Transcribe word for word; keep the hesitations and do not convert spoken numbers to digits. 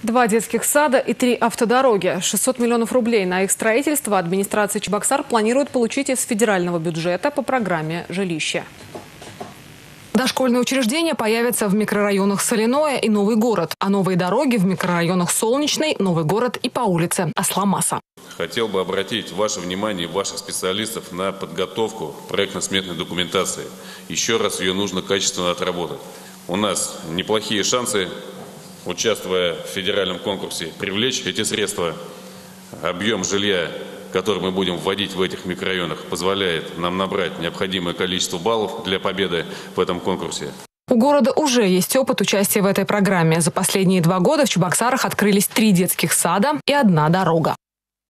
Два детских сада и три автодороги. шестьсот миллионов рублей на их строительство администрация Чебоксар планирует получить из федерального бюджета по программе «Жилище». Дошкольные учреждения появятся в микрорайонах Соляное и Новый город, а новые дороги в микрорайонах Солнечный, Новый город и по улице Асламаса. Хотел бы обратить ваше внимание, ваших специалистов, на подготовку проектно-сметной документации. Еще раз ее нужно качественно отработать. У нас неплохие шансы, участвуя в федеральном конкурсе, привлечь эти средства. Объем жилья, который мы будем вводить в этих микрорайонах, позволяет нам набрать необходимое количество баллов для победы в этом конкурсе. У города уже есть опыт участия в этой программе. За последние два года в Чебоксарах открылись три детских сада и одна дорога.